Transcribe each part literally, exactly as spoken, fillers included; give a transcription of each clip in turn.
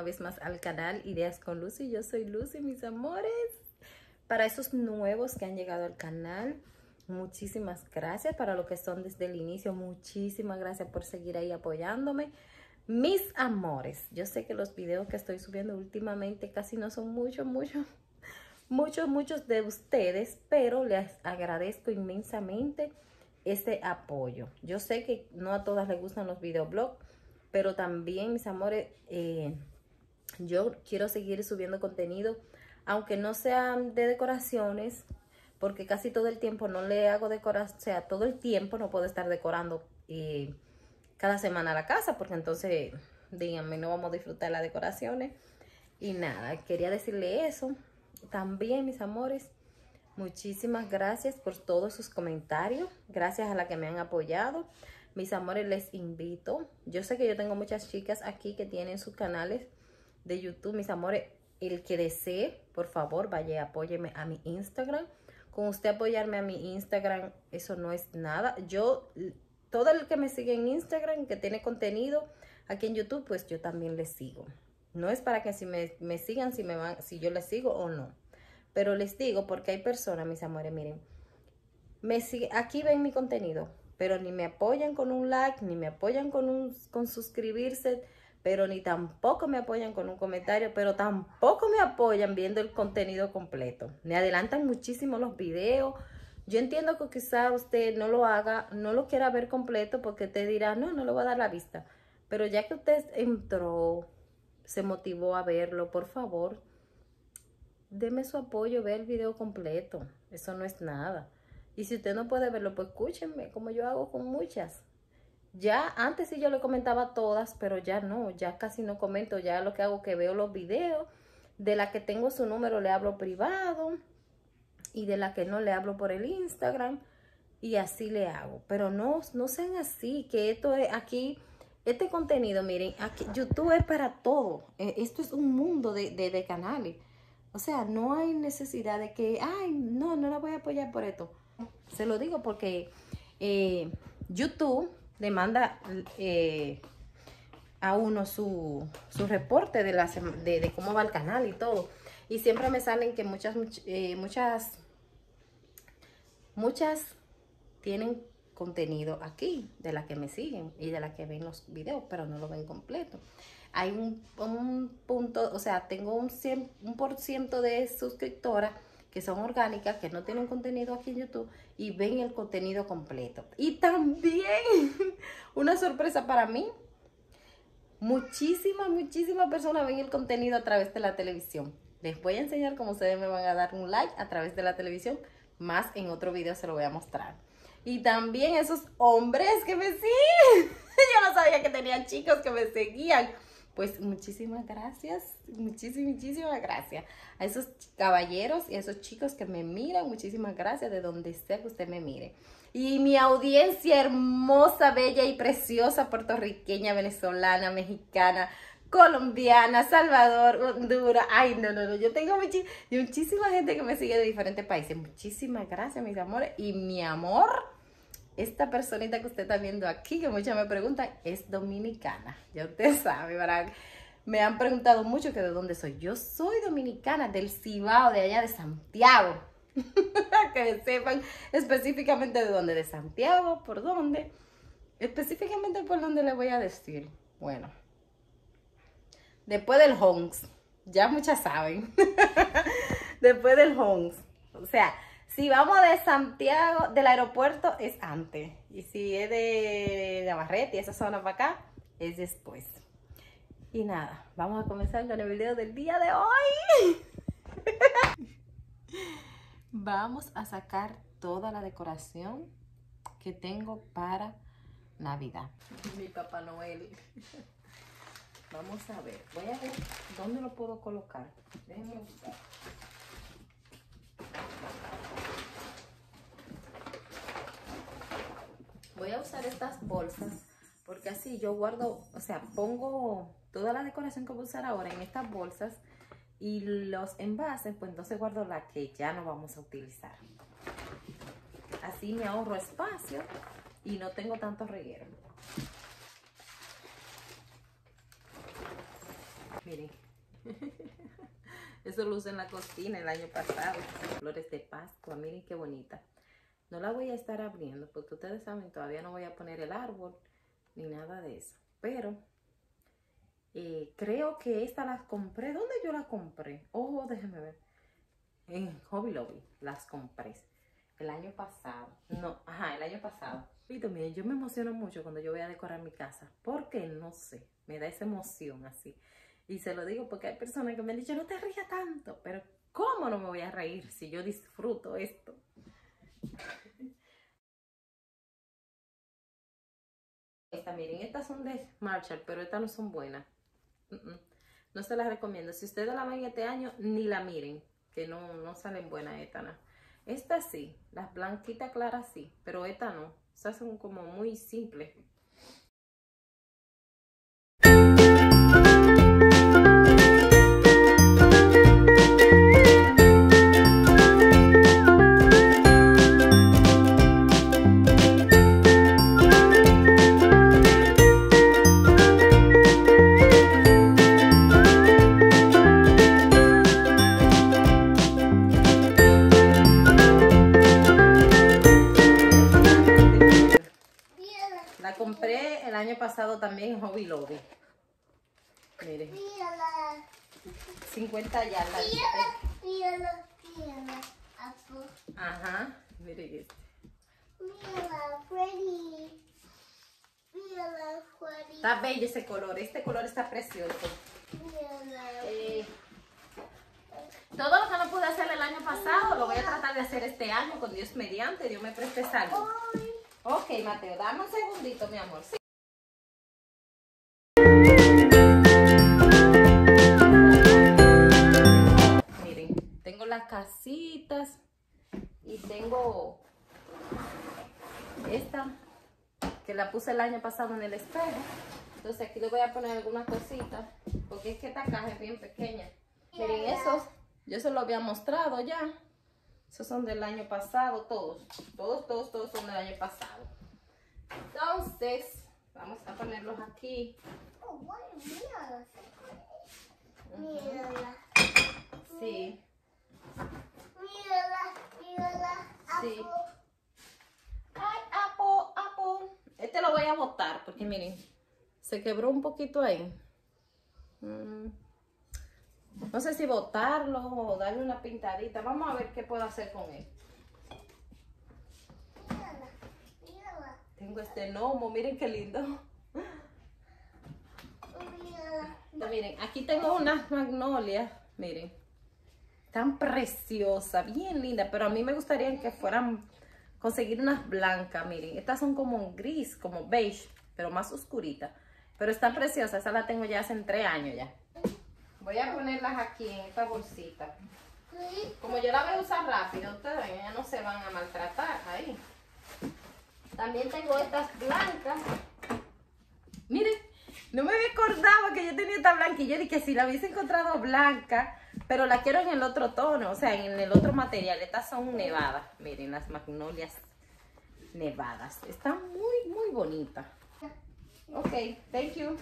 vez más al canal Ideas con Lucy. Yo soy Lucy, mis amores. Para esos nuevos que han llegado al canal, muchísimas gracias. Para los que son desde el inicio, muchísimas gracias por seguir ahí apoyándome. Mis amores, yo sé que los videos que estoy subiendo últimamente casi no son muchos, muchos, muchos, muchos de ustedes, pero les agradezco inmensamente este apoyo. Yo sé que no a todas les gustan los videoblogs, pero también, mis amores, eh, yo quiero seguir subiendo contenido, aunque no sean de decoraciones, porque casi todo el tiempo no le hago decoración, o sea, todo el tiempo no puedo estar decorando eh, cada semana la casa, porque entonces, díganme, no vamos a disfrutar las decoraciones. Y nada, quería decirle eso. También, mis amores, muchísimas gracias por todos sus comentarios. Gracias a la que me han apoyado. Mis amores, les invito. Yo sé que yo tengo muchas chicas aquí que tienen sus canales de YouTube. Mis amores, el que desee, por favor, vaya, apóyeme a mi Instagram. Con usted apoyarme a mi Instagram, eso no es nada. Yo, todo el que me sigue en Instagram, que tiene contenido aquí en YouTube, pues yo también les sigo. No es para que si me, me sigan, si, me van, si yo les sigo o no. Pero les digo porque hay personas, mis amores, miren, me sigue, aquí ven mi contenido, pero ni me apoyan con un like, ni me apoyan con, un, con suscribirse, pero ni tampoco me apoyan con un comentario, pero tampoco me apoyan viendo el contenido completo. Me adelantan muchísimo los videos. Yo entiendo que quizá usted no lo haga, no lo quiera ver completo porque te dirá, no, no le voy a dar la vista. Pero ya que usted entró, se motivó a verlo, por favor, deme su apoyo, ve el video completo. Eso no es nada. Y si usted no puede verlo, pues escúchenme, como yo hago con muchas. Ya antes sí yo le comentaba a todas, pero ya no, ya casi no comento. Ya lo que hago es que veo los videos. De la que tengo su número le hablo privado. Y de la que no le hablo por el Instagram. Y así le hago. Pero no, no sean así, que esto es aquí, este contenido, miren, aquí YouTube es para todo. Esto es un mundo de, de, de canales. O sea, no hay necesidad de que, ay, no, no la voy a apoyar por esto. Se lo digo porque eh, YouTube le manda eh, a uno su, su reporte de, la, de, de cómo va el canal y todo. Y siempre me salen que muchas, eh, muchas, muchas tienen contenido aquí, de las que me siguen y de las que ven los videos, pero no lo ven completo. Hay un, un punto, o sea, tengo un, cien, un por ciento de suscriptoras que son orgánicas, que no tienen contenido aquí en YouTube y ven el contenido completo. Y también, una sorpresa para mí, muchísimas, muchísimas personas ven el contenido a través de la televisión. Les voy a enseñar cómo ustedes me van a dar un like a través de la televisión, más en otro video se lo voy a mostrar. Y también esos hombres que me siguen. Yo no sabía que tenían chicos que me seguían. Pues muchísimas gracias, muchísimas, muchísimas gracias a esos caballeros y a esos chicos que me miran. Muchísimas gracias de donde sea que usted me mire. Y mi audiencia hermosa, bella y preciosa, puertorriqueña, venezolana, mexicana, colombiana, Salvador, Honduras. Ay, no, no, no. Yo tengo muchi muchísima gente que me sigue de diferentes países. Muchísimas gracias, mis amores. Y mi amor, esta personita que usted está viendo aquí, que muchas me preguntan, es dominicana. Ya usted sabe, ¿verdad? Me han preguntado mucho que de dónde soy. Yo soy dominicana, del Cibao, de allá de Santiago. Que sepan específicamente de dónde. De Santiago, ¿por dónde? Específicamente por dónde le voy a decir. Bueno, después del Honks. Ya muchas saben. Después del Honks. O sea, si vamos de Santiago, del aeropuerto, es antes. Y si es de Navarrete y esa zona para acá, es después. Y nada, vamos a comenzar con el video del día de hoy. Vamos a sacar toda la decoración que tengo para Navidad. Mi Papá Noel. Vamos a ver. Voy a ver dónde lo puedo colocar. Déjenme buscar. Voy a usar estas bolsas porque así yo guardo, o sea, pongo toda la decoración que voy a usar ahora en estas bolsas y los envases, pues entonces guardo la que ya no vamos a utilizar. Así me ahorro espacio y no tengo tanto reguero. Miren. Eso lo usé en la cocina el año pasado. Flores de Pascua, miren qué bonita. No la voy a estar abriendo porque ustedes saben, todavía no voy a poner el árbol ni nada de eso. Pero eh, creo que esta las compré. ¿Dónde yo la compré? Oh, déjenme ver. En Hobby Lobby las compré el año pasado. No, ajá, el año pasado. Vito, miren, yo me emociono mucho cuando yo voy a decorar mi casa. Porque no sé, me da esa emoción así. Y se lo digo porque hay personas que me han dicho, no te rías tanto. Pero ¿cómo no me voy a reír si yo disfruto esto? Esta, miren, estas son de Marshall, pero estas no son buenas. Uh -uh. No se las recomiendo. Si ustedes la ven este año, ni la miren, que no, no salen buenas estas, ¿no? Estas sí, las blanquitas claras sí, pero estas no. Estas son como muy simples. La compré el año pasado también en Hobby Lobby. Miren. cincuenta yardas. Ajá. Miren este. Está bello ese color. Este color está precioso. Eh, todo lo que no pude hacer el año pasado lo voy a tratar de hacer este año con Dios mediante. Dios me preste salud. Ok, Mateo, dame un segundito, mi amor. Sí. Miren, tengo las casitas y tengo esta que la puse el año pasado en el espejo. Entonces aquí le voy a poner algunas cositas porque es que esta caja es bien pequeña. Miren, esos yo se los había mostrado ya. Esos son del año pasado, todos. Todos, todos, todos son del año pasado. Entonces, vamos a ponerlos aquí. Oh, mira. Uh-huh. Sí. Mírala, mírala. Sí. Ay, Apple, Apple. Este lo voy a botar porque miren, se quebró un poquito ahí. Mm. No sé si botarlo o darle una pintadita. Vamos a ver qué puedo hacer con él. Mírala, mírala. Tengo este gnomo, miren qué lindo. Mírala. Entonces, miren, aquí tengo unas magnolias, miren. Tan preciosa, bien linda, pero a mí me gustaría que fueran, conseguir unas blancas, miren. Estas son como un gris, como beige, pero más oscurita. Pero están preciosas, esa la tengo ya hace tres años ya. Voy a ponerlas aquí en esta bolsita. Como yo la voy a usar rápido, ustedes ven, ya no se van a maltratar ahí. También tengo estas blancas. Miren, no me había acordado que yo tenía esta blanca y yo dije que si la hubiese encontrado blanca, pero la quiero en el otro tono, o sea, en el otro material. Estas son nevadas, miren, las magnolias nevadas. Están muy, muy bonitas. Ok, thank you.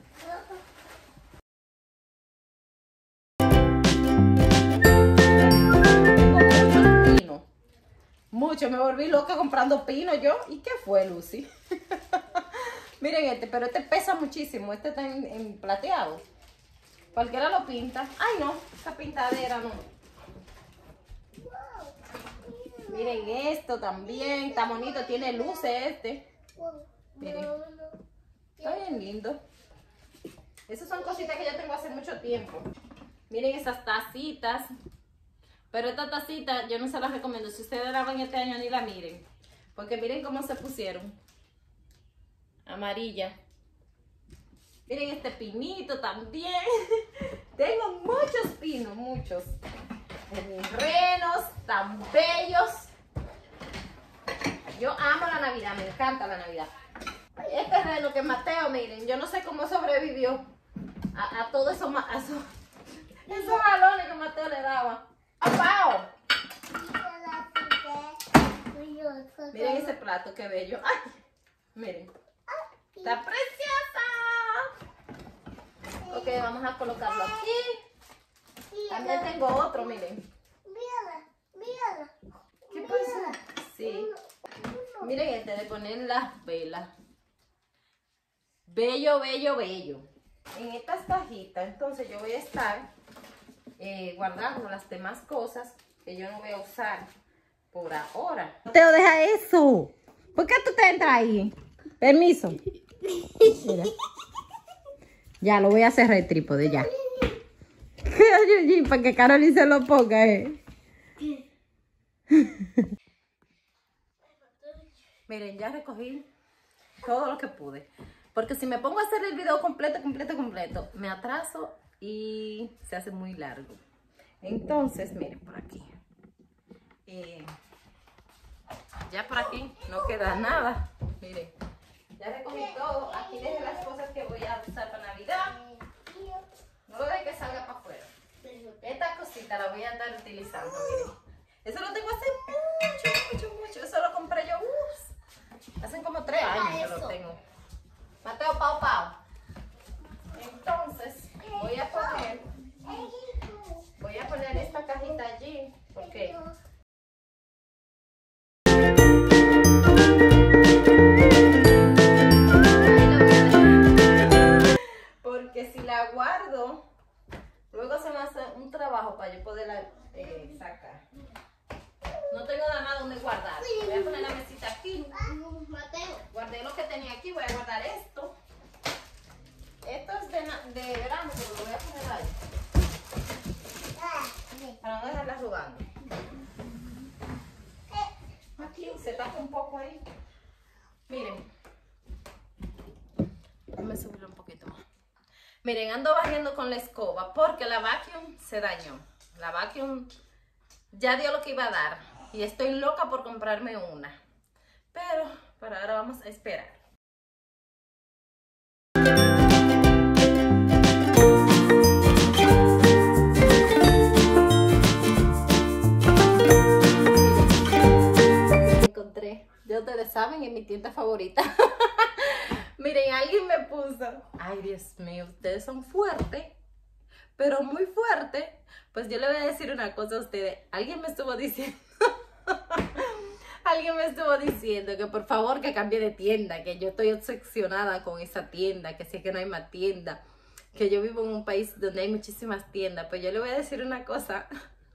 Mucho, me volví loca comprando pino yo. ¿Y qué fue, Lucy? Miren este, pero este pesa muchísimo. Este está en, en plateado. Cualquiera lo pinta. Ay, no, esta pintadera no. Miren esto también. Está bonito, tiene luces este. Miren. Está bien lindo. Esas son cositas que yo tengo hace mucho tiempo. Miren esas tacitas. Pero esta tacita yo no se las recomiendo. Si ustedes la ven este año ni la miren. Porque miren cómo se pusieron. Amarilla. Miren este pinito también. Tengo muchos pinos, muchos. Mis renos tan bellos. Yo amo la Navidad, me encanta la Navidad. Este reno que Mateo, miren, yo no sé cómo sobrevivió a, a todos esos, a esos, esos galones que Mateo le daba. ¡Apao! Miren ese plato, qué bello. ¡Ay! Miren. ¡Está preciosa! Ok, que vamos a colocarlo aquí. También tengo otro, miren. Mírala, mírala. ¿Qué pasa? Sí. Miren este de poner las velas. Bello, bello, bello. En estas cajitas, entonces yo voy a estar eh, guardando las demás cosas que yo no voy a usar por ahora. Teo, deja eso. ¿Por qué tú te entras ahí? Permiso. Mira. Ya, lo voy a cerrar el trípode, ya. Para que Carolyn se lo ponga, eh. Miren, ya recogí todo lo que pude. Porque si me pongo a hacer el video completo, completo, completo, me atraso y se hace muy largo. Entonces, miren, por aquí. Eh, ya por aquí no queda nada. Miren, ya recogí todo. Aquí dejé las cosas que voy a usar para Navidad. No lo deje que salga para afuera. Esta cosita la voy a estar utilizando, miren. Eso lo tengo hace mucho, mucho, mucho. Eso lo compré yo, uff, hace como tres años que lo tengo. Mateo, pau, pau. Entonces, voy a poner, voy a poner esta cajita allí, porque porque si la guardo, luego se me hace un trabajo para yo poderla eh, sacar. No tengo nada más donde guardar. Voy a poner la mesita aquí. Guardé lo que tenía aquí. Voy a guardar esto. Esto es de, de verano, pero lo voy a poner ahí. Para no dejarla jugando. Aquí se tapa un poco ahí. Miren. Déjame subirlo un poquito más. Miren, ando barriendo con la escoba porque la vacuum se dañó. La vacuum ya dio lo que iba a dar. Y estoy loca por comprarme una. Pero por ahora vamos a esperar. Encontré, ya ustedes saben, en mi tienda favorita. Miren, alguien me puso, ay Dios mío, ustedes son fuertes, pero muy fuertes. Pues yo le voy a decir una cosa a ustedes. Alguien me estuvo diciendo, alguien me estuvo diciendo que por favor que cambie de tienda, que yo estoy obsesionada con esa tienda, que sé que no hay más tienda, que yo vivo en un país donde hay muchísimas tiendas. Pues yo le voy a decir una cosa,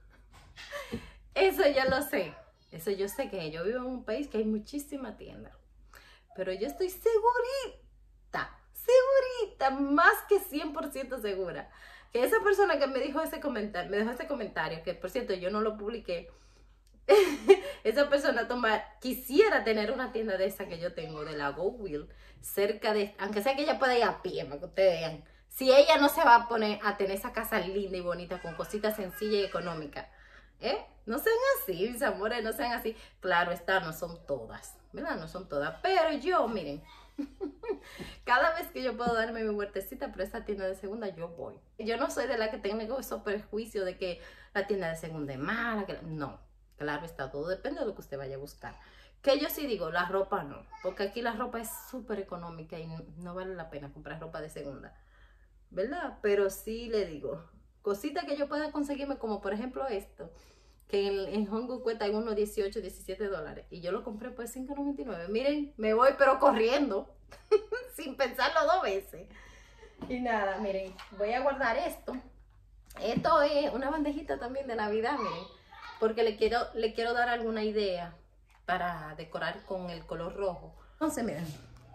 eso ya lo sé, eso yo sé que yo vivo en un país que hay muchísimas tiendas, pero yo estoy segurita, segurita, más que cien por ciento segura, que esa persona que me dijo ese comentario, me dejó ese comentario, que por cierto yo no lo publiqué, esa persona toma, quisiera tener una tienda de esa que yo tengo, de la Go Wheel, cerca de, aunque sea que ella pueda ir a pie, para que ustedes vean, si ella no se va a poner a tener esa casa linda y bonita, con cositas sencillas y económicas, ¿eh? No sean así, mis amores, no sean así. Claro está, no son todas, ¿verdad? No son todas, pero yo, miren, cada vez que yo puedo darme mi vueltecita por esa tienda de segunda, yo voy. Yo no soy de la que tengo esos prejuicios de que la tienda de segunda es mala, que la... no, claro está, todo depende de lo que usted vaya a buscar. Que yo sí digo, la ropa no, porque aquí la ropa es súper económica y no vale la pena comprar ropa de segunda, ¿verdad? Pero sí le digo, cositas que yo pueda conseguirme, como por ejemplo esto, que en, en Hong Kong cuesta unos dieciocho, diecisiete dólares. Y yo lo compré por cinco noventa y nueve. Miren, me voy pero corriendo, sin pensarlo dos veces. Y nada, miren, voy a guardar esto. Esto es una bandejita también de Navidad, miren. Porque le quiero, le quiero dar alguna idea para decorar con el color rojo. Entonces, miren.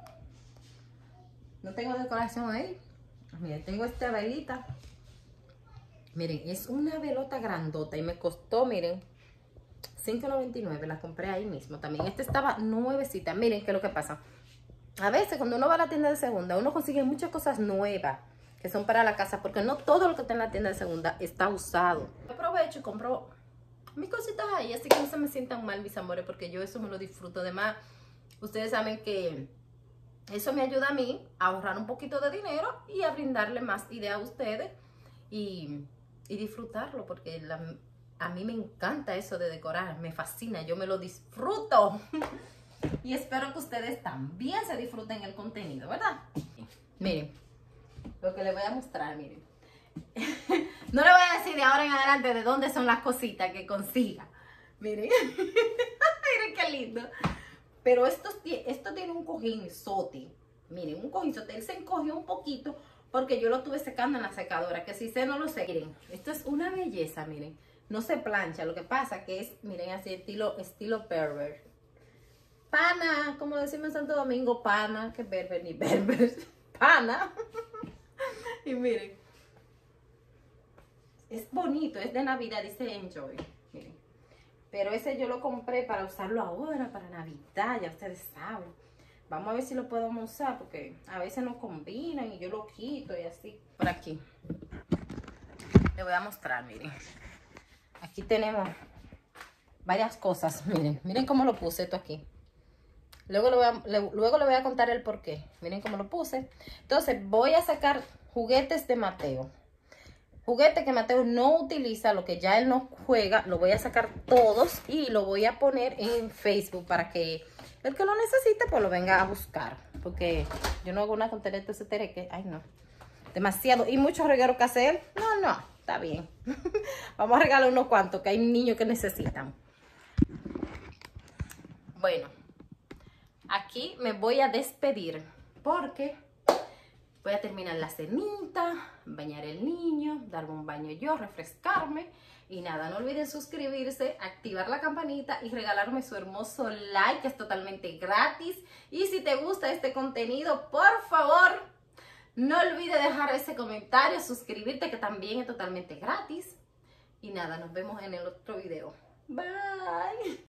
No tengo decoración ahí. Miren, tengo esta velita. Miren, es una velota grandota y me costó, miren, cinco noventa y nueve. La compré ahí mismo también. Esta estaba nuevecita. Miren qué es lo que pasa. A veces cuando uno va a la tienda de segunda, uno consigue muchas cosas nuevas que son para la casa, porque no todo lo que está en la tienda de segunda está usado. Yo aprovecho y compro mis cositas ahí, así que no se me sientan mal, mis amores, porque yo eso me lo disfruto. Además, ustedes saben que eso me ayuda a mí a ahorrar un poquito de dinero y a brindarle más ideas a ustedes y... y disfrutarlo, porque la, a mí me encanta eso de decorar, me fascina, yo me lo disfruto. Y espero que ustedes también se disfruten el contenido, ¿verdad? Miren, lo que les voy a mostrar, miren. No le voy a decir de ahora en adelante de dónde son las cositas que consiga. Miren. Miren qué lindo. Pero esto, esto tiene un cojinzote. Miren, un cojinzote. Él se encogió un poquito porque yo lo tuve secando en la secadora. Que si sé, no lo sé. Miren, esto es una belleza, miren. No se plancha. Lo que pasa que es, miren, así estilo, estilo Berber. Pana, como decimos en Santo Domingo, pana. Que Berber ni Berber. Pana. Y miren. Es bonito, es de Navidad, dice Enjoy. Miren. Pero ese yo lo compré para usarlo ahora, para Navidad, ya ustedes saben. Vamos a ver si lo podemos usar, porque a veces no combinan y yo lo quito y así. Por aquí. Le voy a mostrar, miren. Aquí tenemos varias cosas, miren. Miren cómo lo puse esto aquí. Luego le voy a, le, luego le voy a contar el por qué. Miren cómo lo puse. Entonces voy a sacar juguetes de Mateo. Juguete que Mateo no utiliza, lo que ya él no juega, lo voy a sacar todos y lo voy a poner en Facebook para que el que lo necesite pues lo venga a buscar. Porque yo no hago una con tereto ese tereque. Ay, no. Demasiado. Y muchos regueros que hace él. No, no. Está bien. Vamos a regalar unos cuantos que hay niños que necesitan. Bueno. Aquí me voy a despedir porque voy a terminar la cenita, bañar el niño, darme un baño yo, refrescarme. Y nada, no olviden suscribirse, activar la campanita y regalarme su hermoso like, que es totalmente gratis. Y si te gusta este contenido, por favor, no olvides dejar ese comentario, suscribirte, que también es totalmente gratis. Y nada, nos vemos en el otro video. Bye.